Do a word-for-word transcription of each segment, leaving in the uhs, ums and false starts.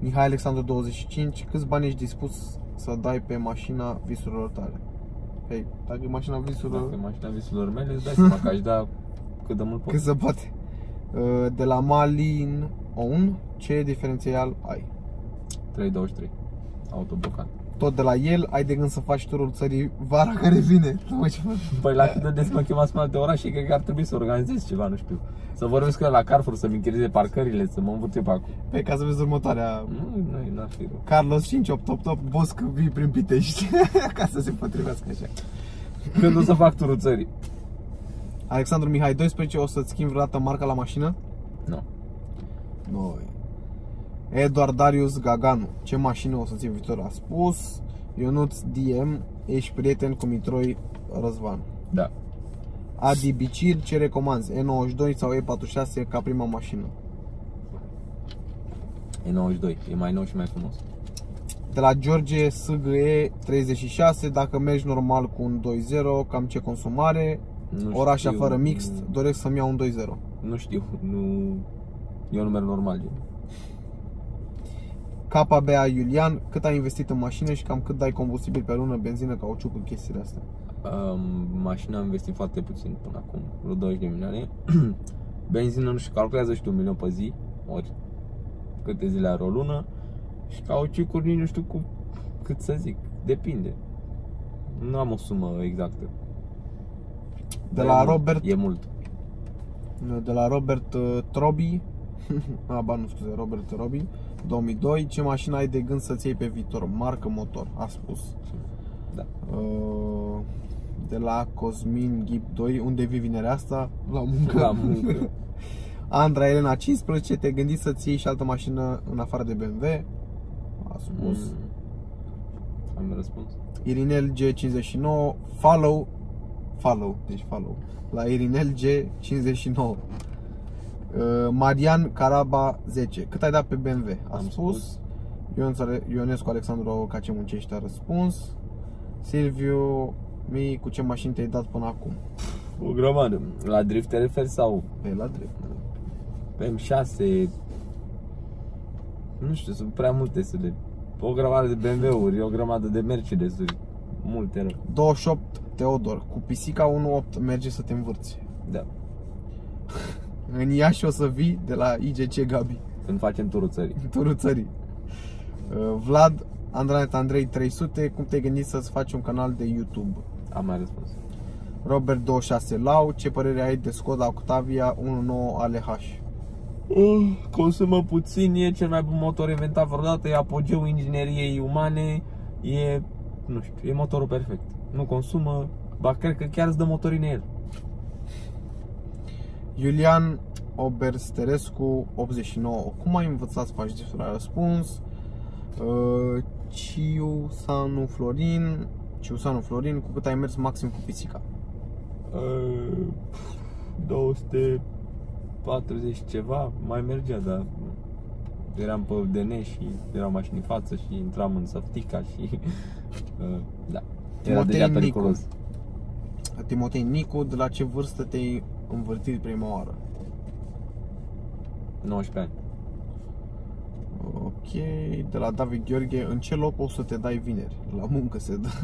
Mihai Alexandru douăzeci și cinci. Câți bani ești dispus să dai pe mașina visurilor tale? Hei, dacă e mașina visurilor... Dacă e mașina visurilor mele, îți dai seama că aș da cât de mult pot. Cât se poate. De la Malin Own, ce diferențial ai? trei douăzeci și trei. Autoblocat. Tot de la el, ai de gând să faci turul țării vara care vine? Păi la cât de des mă chemați în alte orașe, cred că ar trebui să organizez ceva, nu știu. Să vorbesc cu el la Carrefour, să-mi închirieze parcările, să mă învârte pe acolo. Pe ca să vezi următoarea. Nu, nu, n-ar fi rău. Carlos cinci opt opt opt, Bosc vii prin Pitești. Ca să se potrivească așa. Când o să fac turul țării? Alexandru Mihai doisprezece, o să-ți schimbi vreodată marca la mașină? Nu. Noi. Eduard Darius Gaganu, ce mașină o să ții în viitor? A spus. Ionuț D M, ești prieten cu Mitroi Răzvan. Da. Adi Bicir, ce recomanzi? E nouăzeci și doi sau E patruzeci și șase ca prima mașină? E nouăzeci și doi, e mai nou și mai frumos. De la George S G E treizeci și șase, dacă mergi normal cu un doi zero, cam ce consumare? Nu Orașa știu, fără mixt, nu, doresc să-mi iau un doi zero. Nu știu, nu... Eu nu merg normal. K B A Iulian, cât ai investit în mașină și cam cât dai combustibil pe lună, benzină, cauciuc, chestiile astea? Um, mașina am investit foarte puțin până acum, vreo douăzeci de milioane. Benzină nu știu, calculează știu un milion pe zi, ori câte zile are o lună. Și cauciucuri nici nu știu cu, cât să zic, depinde. Nu am o sumă exactă. De la e Robert, e mult. De la Robert uh, Trobi, a, ba nu scuze, Robert Robi, două mii doi, ce mașină ai de gând să-ți iei pe viitor? Marcă, motor, a spus. Da. Uh, de la Cosmin Ghip doi, unde vii vinerea asta? La muncă. La muncă. Andra Elena cincisprezece, te gândi să-ți iei și altă mașină în afară de B M W? A spus. Mm. Am răspuns. Irinel G cincizeci și nouă, follow, follow, deci follow, la Irinel G cincizeci și nouă. uh, Marian Caraba zece, cât ai dat pe B M W? A Am spus. Ionescu Alexandru, ca ce muncești, a răspuns. Silviu Mi, cu ce mașini te-ai dat până acum? O grămadă. La drift te referi sau? Pe la drept. Pe M șase. Nu știu, sunt prea multe să le... O grămadă de B M W-uri, o grămadă de Mercedes-uri. Multe rău. douăzeci și opt Teodor, cu pisica unu opt merge să te învârți. Da. În Iași o să vii de la I G C Gabi. Când facem turul țării. Turul țării. Vlad Andranet Andrei trei sute, cum te-ai gândit să-ți faci un canal de YouTube? Am mai răspuns. Robert douăzeci și șase Lau, ce părere ai de Skoda Octavia unu nouă A L H? Uh, consumă puțin, e cel mai bun motor inventat vreodată, e apogeul ingineriei umane, e, nu știu, e motorul perfect. Nu consumă, ba cred că chiar îți dă motorină el. Iulian Obersterescu optzeci și nouă, cum ai învățat să faci drift? A răspuns. uh, Ciusanu Florin, Ciusanu Florin, cu cât ai mers maxim cu pisica? Uh, două sute patruzeci ceva, mai mergea, dar eram pe D N și erau mașini în față și intram în Săftica și uh, da, era Timotei deja periculos. Nicu. Timotei Nicu, de la ce vârstă te-ai învârtit prima oară? nouăsprezece ani. Ok, de la David Gheorghe, în ce loc o să te dai vineri? La muncă se dă.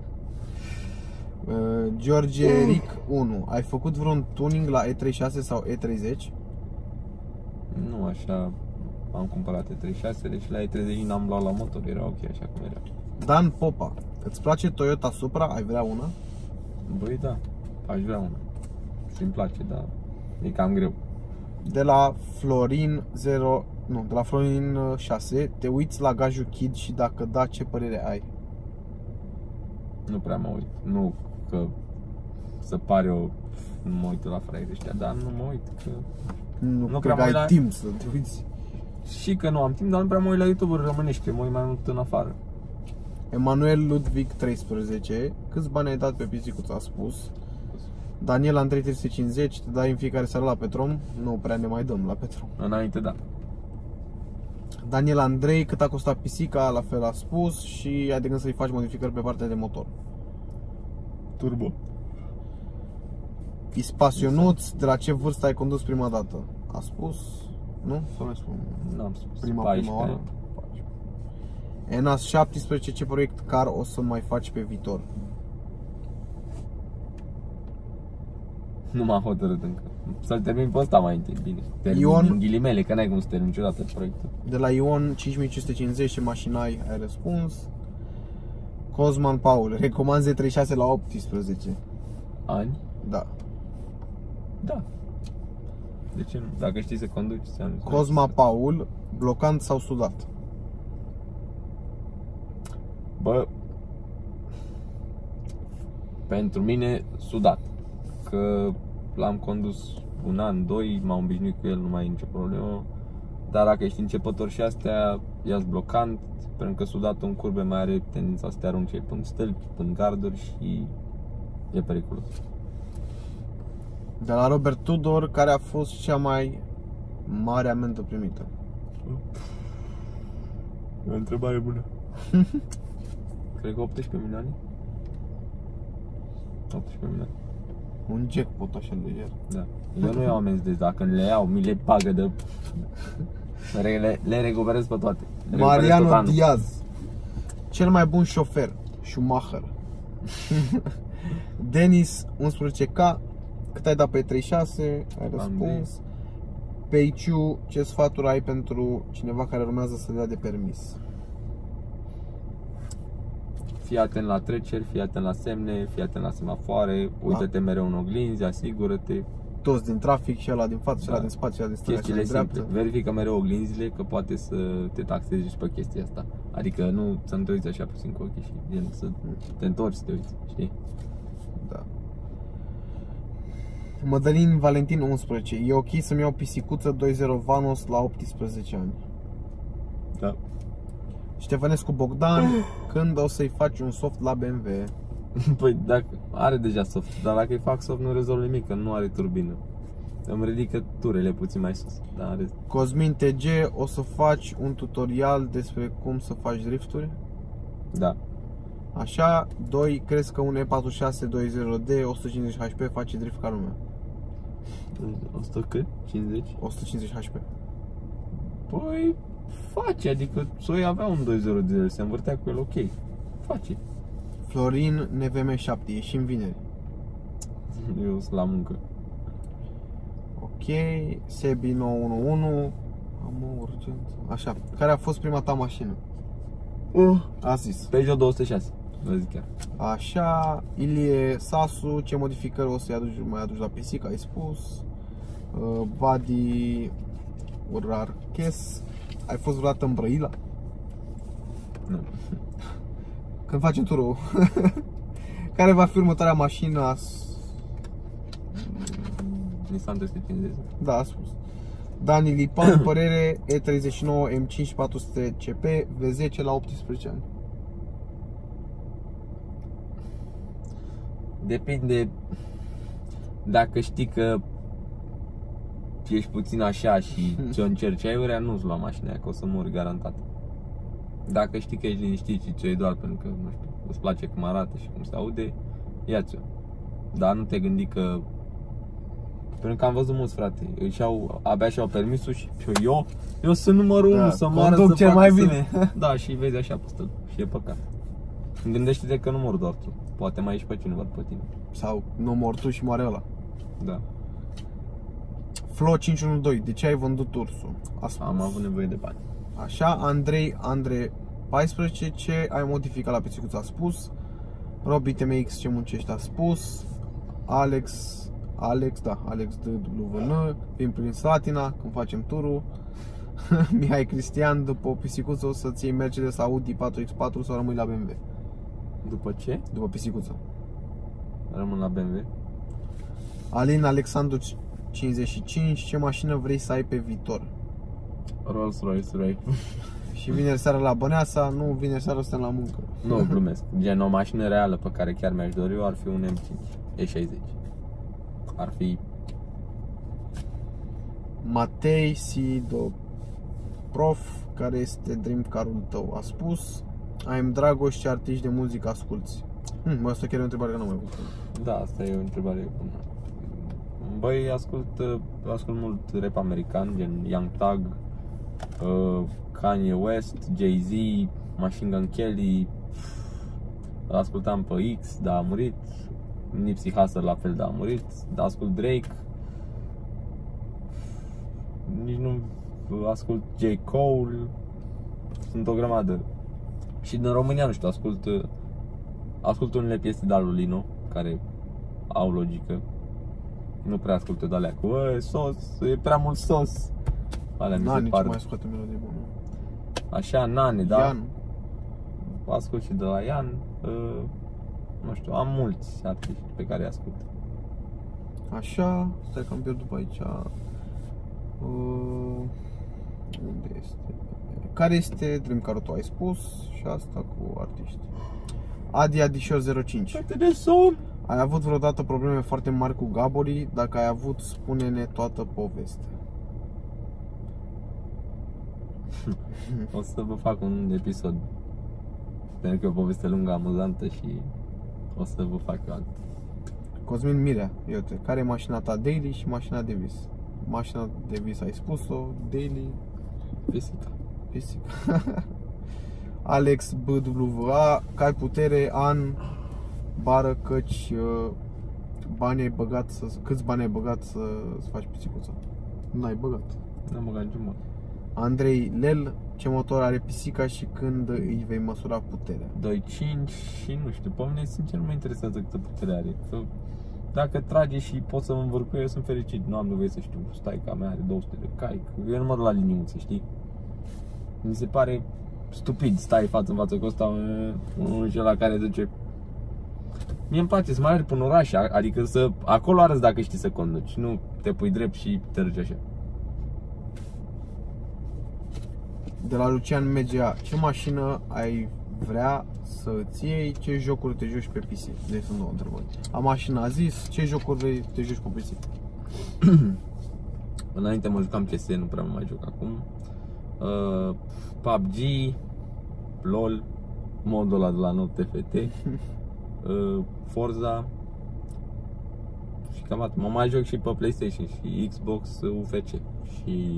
uh, George Ric unu, ai făcut vreun tuning la E treizeci și șase sau E treizeci? Nu, așa am cumpărat E treizeci și șase, deci la E treizeci n-am luat la motor, era ok așa cum era. Dan Popa, îți place Toyota Supra? Ai vrea una? Băi, da, aș vrea una. Și îmi place, dar e cam greu. De la Florin zero, nu, de la Florin șase, te uiți la Gaju Kid și dacă da, ce părere ai? Nu prea mă uit. Nu că să pare o... Nu mă uit la fraierii ăștia, dar nu mă uit că... Nu, Nu cred prea că ai la... timp să te uiți. Și că nu am timp, dar nu prea mă uit la YouTube-uri românești, mă uit mai mult în afară. Emanuel Ludwig treisprezece, câți bani ai dat pe pisicuță, a spus. Daniel Andrei trei sute cincizeci, te dai în fiecare seară la Petrom? Nu prea ne mai dăm la Petrom. Înainte, da. Daniel Andrei, cât a costat pisica, la fel a spus. Și ai de gând să-i faci modificări pe partea de motor? Turbo. Ispasionuț, de la ce vârstă ai condus prima dată? A spus? Nu? Sau nu spun? N-am spus. Prima, paisprezece prima oară? ani. E N A S șaptesprezece, ce proiect car o să mai faci pe viitor? Nu m-am hotărât încă. Să-l termin pe ăsta mai întâi, bine. Termin Ion, în ghilimele, că n-ai cum să termin niciodată proiectul. de la Ion cinci mii cinci sute cincizeci, ce mașină ai? Ai răspuns. Cosman Paul, recomand Z treizeci și șase la optsprezece. Ani? Da. Da. De ce nu? Dacă știi să conduci, ți-am zis. Cosma Paul, blocant sau sudat? Bă, pentru mine sudat. Că l-am condus un an, doi, m-am obișnuit cu el, nu mai e nicio problemă. Dar dacă ești începător și astea, ia-ți blocant, pentru că sudatul în curbe mai are tendința să te arunce până stâlpi, până garduri și e periculos. De la Robert Tudor, care a fost cea mai mare amendă primită? O întrebare bună. Cred că optsprezece milioane. optsprezece milioane. Un jackpot așa lejer. Da. Eu nu iau amenzi, deci dacă le iau, mi le pagă de... Le, le recuperez pe toate. Le Mariano Diaz, cel mai bun șofer, Schumacher. Denis unsprezece K, cât ai dat pe treizeci și șase? Ai răspuns. Peiciu, ce sfaturi ai pentru cineva care urmează să dea de permis? Fii atent la treceri, fii atent la semne, fii atent la semafoare, uită-te mereu în oglinzi, asigură-te. Toți din trafic, și ăla din față, și ăla din spate, și ăla din stânga, și ăla din dreapta. Verifică mereu oglinzile, că poate să te taxezi și pe chestia asta. Adică nu să nu te uiți așa puțin cu ochii și gen, să te întorci să te uiți, știi? Da. Mădălin Valentin unsprezece, e ok să-mi iau pisicuță doi zero Vanos la optsprezece ani? Da. Ștefănescu Bogdan, când o să-i faci un soft la B M W? Păi dacă are deja soft, dar dacă îi fac soft nu rezolv nimic, că nu are turbină. Îmi ridică turele puțin mai sus, dar are... Cosmin T G, o să faci un tutorial despre cum să faci drifturi? Da. Așa. Doi, crezi că un E patruzeci și șase douăzeci D o sută cincizeci H P face drift ca lumea? o sută cât? cincizeci? o sută cincizeci H P. Păi face, adică Soi avea un doi zero de el, se învârtea cu el ok. Face. Florin N V M șapte, ieșim vineri. Eu sunt la muncă. Ok. Sebi nouă unu unu. Am o urgență. Așa, care a fost prima ta mașină? Uh. A zis Peugeot două sute șase, vă zic chiar. Așa. Ilie Sasu, ce modificări o să-i aduci, mai aduci la pisică, ai spus. uh, Badi Urarches, ai fost vreodată în Brăila? Nu. Când facem turul. Care va fi următoarea mașină? Nissan trei sute cincizeci. Da, a spus. Dani Lipan, părere, E treizeci și nouă M cinci patru sute C P V zece la optsprezece ani. Depinde. Dacă știi că ești puțin așa și ți-o încerci aiurea, nu-ți lua mașina aia, că o să mori garantat. Dacă știi că ești liniștit și ți-o iei doar pentru că, nu știu, îți place cum arată și cum se aude, ia-ți-o. Dar nu te gândi că... Pentru că am văzut mulți, frate, își au, abia și-au permisul și eu, eu sunt numărul unu, da, să moară, să cel facă, mai să... bine. Da, și vezi așa pe stâlp și e păcat. Gândește-te că nu mor doar tu, poate mai ești pe cineva după tine. Sau nu mor tu și moare ăla. Da. Flo cinci unu doi, de ce ai vândut Ursul? A spus. Am avut nevoie de bani. Așa. Andrei Andre paisprezece, ce ai modificat la pisicuță? A spus. Robi T M X, ce muncești? A spus. Alex Alex, da, Alex D W N, vin prin Slatina când facem turul. Mihai Cristian, după o pisicuță o să-ți iei Mercedes Audi patru X patru sau rămâi la B M W? După ce? După pisicuță. Rămân la B M W. Alin Alexandru cincizeci și cinci, ce mașină vrei să ai pe viitor? Rolls-Royce Ray. Și vineri seara la Băneasa, nu, vineri seara suntem la muncă. Nu, glumesc. Gen, o mașină reală pe care chiar mi-aș dori eu ar fi un M cinci E șaizeci. Ar fi... Matei Sido Prof, care este dream car-ul tău? A spus. Am Dragoș, ce artiști de muzică asculți? Hm, asta chiar e o întrebare că nu mai văzut. Da, asta e o întrebare bună. Băi, ascult, ascult mult rap american, gen Young Thug, uh, Kanye West, Jay-Z, Machine Gun Kelly, îl ascultam pe X, dar a murit. Nipsey Hussle la fel, dar a murit. Ascult Drake. Nici nu ascult J. Cole. Sunt o grămadă. Și din România, nu știu, ascult Ascult unele piese de al lui Lino, care au logică. Nu prea ascult de alea cu "Ă, sos, e prea mult sos". Alea mi se Nani, par. ce mai scoate melodie bună. Așa, Nane, da. Ian. Ascult și de la Ian. Uh, nu știu, am mulți artiști pe care îi ascult. Așa, stai că am pierdut pe aici. Uh, unde este? Care este Dream Car, tu ai spus, și asta cu artiști. Adi Adișor zero cinci. Fete de somn. Ai avut vreodată probleme foarte mari cu Gabori? Dacă ai avut, spune-ne toată povestea. O să vă fac un episod, pentru că e o poveste lungă, amuzantă, și o să vă fac alt. Cosmin Mirea, iute, care e mașina ta daily și mașina de vis? Mașina de vis ai spus-o, daily, Pisica. pisica. Alex B W A, că ai putere, an, bară, căci uh, bani ai băgat să, câți bani ai băgat să, să faci pisicuța? N-ai băgat. N-am băgat niciun bani. Andrei Lel, ce motor are pisica și când îi vei măsura puterea? doi cinci și nu știu, pe mine sincer nu mă interesează câtă putere are. Că dacă trage și pot să mă învârc cu eu, sunt fericit. Nu am nevoie să știu, staica mea are două sute de cai. Eu nu mă duc la liniuțe, știi? Mi se pare stupid, stai față în față cu ăsta, unul la care duce. Mie îmi place să mai merg până în oraș, adică să, acolo arăți dacă știi să conduci, nu te pui drept și te duci așa. De la Lucian Megea, ce mașină ai vrea să îți iei, ce jocuri te joci pe P C? Deci sunt două întrebări. A mașina a zis, ce jocuri te joci cu P C? Înainte mă jucam C S, nu prea mă mai joc acum. uh, P U B G, LOL, modul ăla de la Not T F T, uh, Forza. Și cam atât. Mă mai joc și pe PlayStation și Xbox U F C. Și...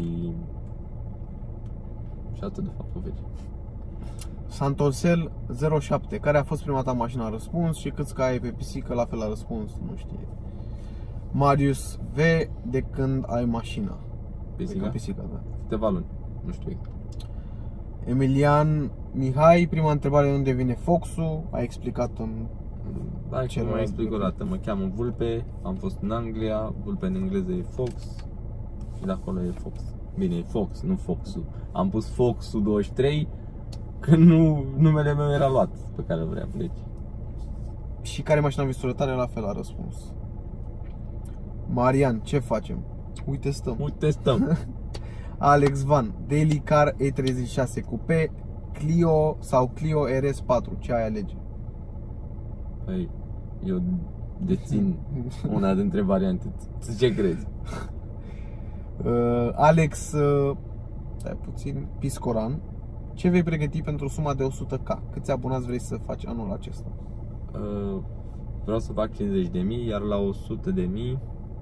Și atât de fapt U F C. Santosel zero șapte, care a fost prima ta mașină? A răspuns. Și câți cai ai pe pisică? La fel a răspuns, nu știe. Marius V, de când ai mașina? Pisica? Pisica, da. Câteva luni, nu știu. Emilian Mihai, prima întrebare, de unde vine Fox-ul? Ai explicat în... Da, ce mai explic o dată, mă cheamă Vulpe, am fost în Anglia, Vulpe în engleză e Fox și de acolo e Fox. Bine, e Fox, nu Fox-ul. Am pus Fox-ul douăzeci și trei când nu, numele meu era luat pe care îl vreau, deci. Și care mașina visură tare? La fel a răspuns. Marian, ce facem? Uite stăm. Uite stăm. Alex Van, Daily Car E treizeci și șase Coupe, Clio sau Clio R S patru, ce ai alege? Păi, eu dețin una dintre variante. Ce crezi? Uh, Alex, uh, stai puțin, Piscoran, ce vei pregăti pentru suma de o sută K? Câți abonați vrei să faci anul acesta? Uh, vreau să fac cincizeci de mii, iar la o sută de mii,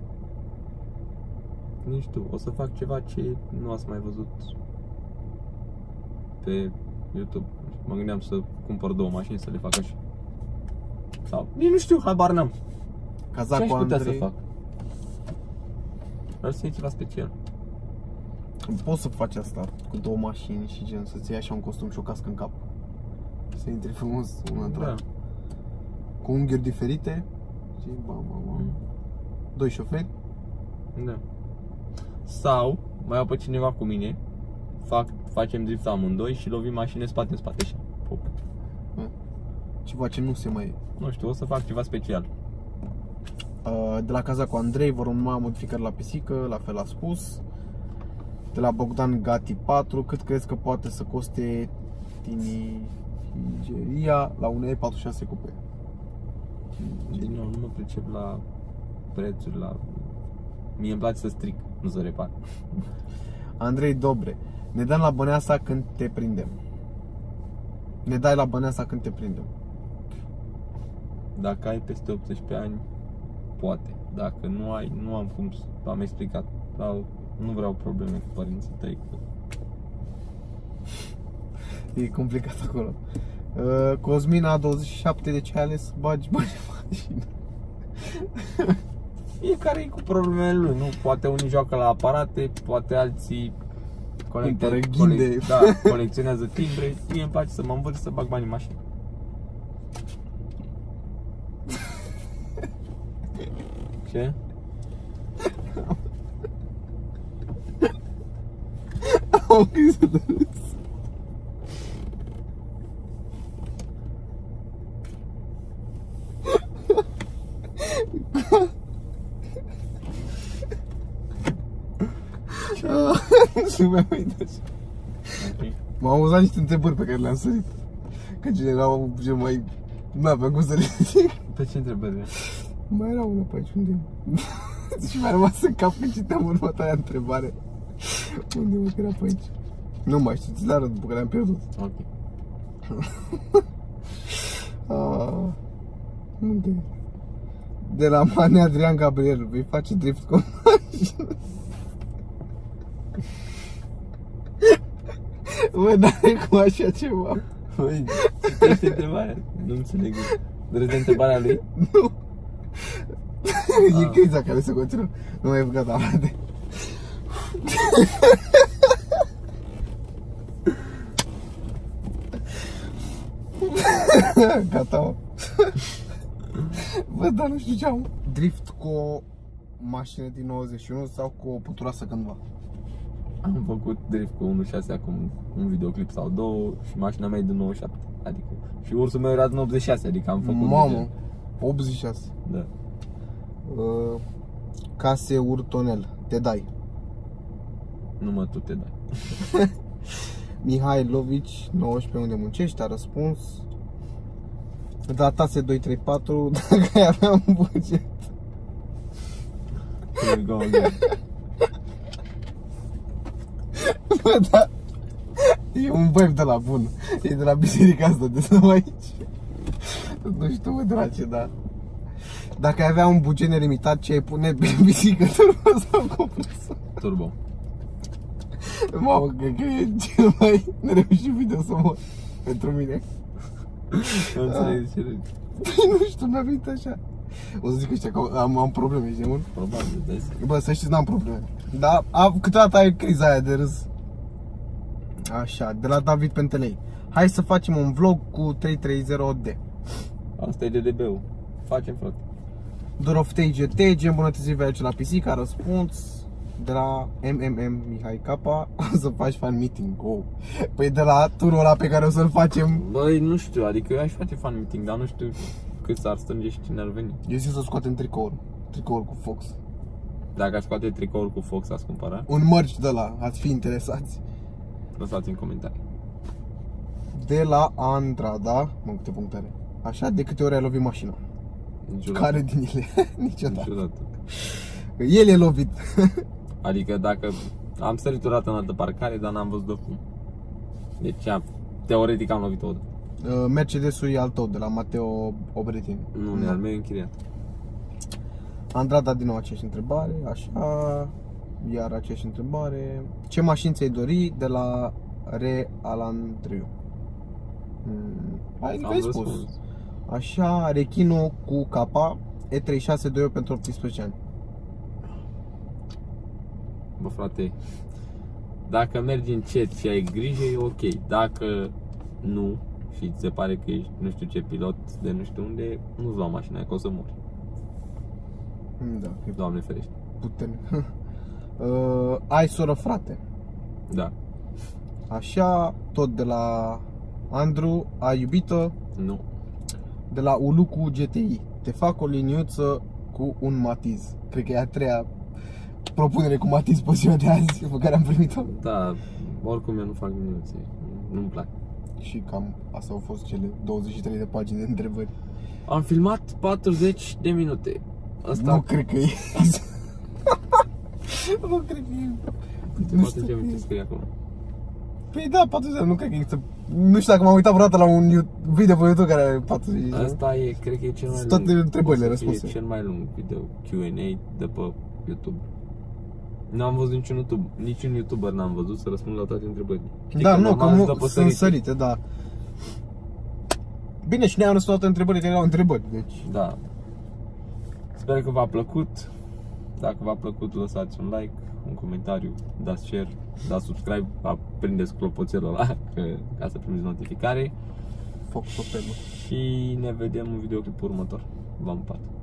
nu știu, o să fac ceva ce nu ați mai văzut pe YouTube. Mă gândeam să cumpăr două mașini, să le fac așa. Sau, nici nu știu, habar n-am. Cazac Ce aș cu putea Andrei. să fac? Vreau să iei ceva special. Poți să faci asta cu două mașini și gen să-ți iei așa un costum și o cască în cap. Să intri frumos una între Da. cu unghiuri diferite și bam, bam, bam. Mm. Doi șoferi. Da. Sau mai iau pe cineva cu mine, fac, facem drift amândoi și lovim mașini spate în spate așa. Pop. Ceva ce nu se mai... Nu știu, o să fac ceva special. Uh, De la Cazac cu Andrei vor urma modificări la pisică, la fel a spus. De la Bogdan Gati patru, cât crezi că poate să coste tinigeria la un E patruzeci și șase Coupe? Din nou, nu mă pricep la prețuri, la... Mie îmi place să stric, nu să repar. Andrei Dobre, ne dăm la Băneasa când te prindem. Ne dai la Băneasa când te prindem. Dacă ai peste optsprezece ani, poate. Dacă nu ai, nu am cum, am explicat. Sau nu vreau probleme cu părinții tăi. E complicat acolo. Uh, Cosmina A douăzeci și șapte, de ce ai ales să bagi bani în mașină? Fiecare e cu problemele lui, nu? Poate unii joacă la aparate, poate alții Cumpără ghinde. Da, colecționează timbre. Mie îmi place să mă învârt să bag bani în mașină. Ce? Am o criză de râs. Nu se mai uită așa. M-am auzat niște întrebări pe care le-am sărit. Că cine erau cel mai... N-aveam cum să le zic. Pe ce întrebări? Mai era una pe aici, unde și mi-a rămas în cap că citeam următoarea întrebare. Unde mă, că era pe aici? Nu mai știu, ți le arăt după care am pierdut. Ok. Ah, unde? De la Mane Adrian Gabriel, vei face drift cu o mașină? Bă, n-are cum așa ceva. Băi, citește întrebarea. Nu înțeleg. Vreți de întrebarea lui? Nu. E criza care se continuă. Nu mai e gata, frate. Gata, mă. Bă, dar nu știu ce am. Drift cu o mașină din nouăzeci și unu sau cu o puturoasă cândva? Am făcut drift cu unu șase acum un videoclip sau două și mașina mea e din nouăzeci și șapte. Adică și ursul meu era din optzeci și șase, adică am făcut. Mamă, optzeci și șase. Da. Uh, Case Urtonel, te dai. Numai tu te dai. Mihai Lovici, nouăsprezece, unde muncești, a răspuns. Datase doi trei patru, dacă ai avea un buget. Here go again. Bă, da, e un băiev de la bun. E de la biserica asta, de să aici. Nu știu, mă, drace, da. Dacă ai avea un buget nelimitat, ce ai pune pe biciclă turbo sau compresor? Turbo. Mamă, cred că e cel mai nereușit video să mor pentru mine. Nu înțeleg ce râzi. Nu știu, mi-a venit așa. O să zic ăștia că am, am probleme, știi, mult? Probabil, dai seama. Bă, să știți, n-am probleme. Dar am, câteodată ai criza aia de râs. Așa, de la David Pentelei. Hai să facem un vlog cu trei trei zero D. Asta e D D B-ul. Facem, frate. Doroftei G T, ce îmbunătățiri vei aduce la pisică, a răspuns. De la M M M Mihai K, o să faci fan meeting. Oh. Păi de la turul ăla pe care o să-l facem. Băi, nu știu, adică eu aș face fan meeting, dar nu știu cât s-ar strânge și cine ar veni. Eu zic să scoatem tricoul. Tricoul cu Fox. Dacă aș scoate tricoul cu Fox, ați cumpăra? Un merch de la, ați fi interesați. Lăsați în comentarii. De la Andrada, mă, câte puncte are. Așa, de câte ori ai lovit mașina? Niciodată. Care din ele? Niciodată. Niciodată. El e lovit. Adică dacă am sărit o dată în altă parcare, dar n-am văzut de cum. Deci am, teoretic am lovit o dată. Mercedesul e al tău, de la Mateo Obretin. Nu, nu. Al meu e închiriat. Andrada din nou aceeași întrebare, așa. Iar aceeași întrebare. Ce mașini ți-ai dori? De la Re Alandriu. Hmm. Hai, Am ai spus. răspuns. Așa, Rechino cu K, E treizeci și șase doi pentru optsprezece ani. Bă, frate, dacă mergi încet și ai grijă, e ok. Dacă nu și ți se pare că ești nu știu ce pilot de nu știu unde, nu-ți lua mașina aia, că o să mori. Da, e Doamne ferește. puternic. uh, ai soră, frate? Da. Așa, tot de la Andrew, ai iubită? Nu. De la Ulucu G T I. Te fac o liniuță cu un matiz. Cred că e a treia propunere cu matiz pe ziua de azi pe care am primit-o. Da, oricum eu nu fac nimic. Nu-mi plac. Și cam astea au fost cele douăzeci și trei de pagini de întrebări. Am filmat patruzeci de minute. Asta Nu cred că e. Nu cred că e. Nu știu patruzeci de că minute e. scrie acolo. Păi da, patruzeci de, nu cred că există. Nu știu dacă m-am uitat vreodată la un video pe YouTube care are patruzeci de. Asta e, cred că e cel mai Toate lung. întrebările O să fie răspunse. cel mai lung video Q and A de pe YouTube. Nu am văzut niciun YouTube, niciun YouTuber n-am văzut să răspund la toate întrebările. Știi Da, că nu, că normal nu, îți dă pe sunt sărite. sărite, da. Bine, și ne-am răspuns toate întrebările care erau întrebări, deci... Da. Sper că v-a plăcut. Dacă v-a plăcut, lăsați un like, un comentariu, dați share, dați subscribe, aprindeți clopoțelul ăla că, ca să primiți notificare. Foc pe pelul. Și ne vedem în videoclipul următor. V-am pupat!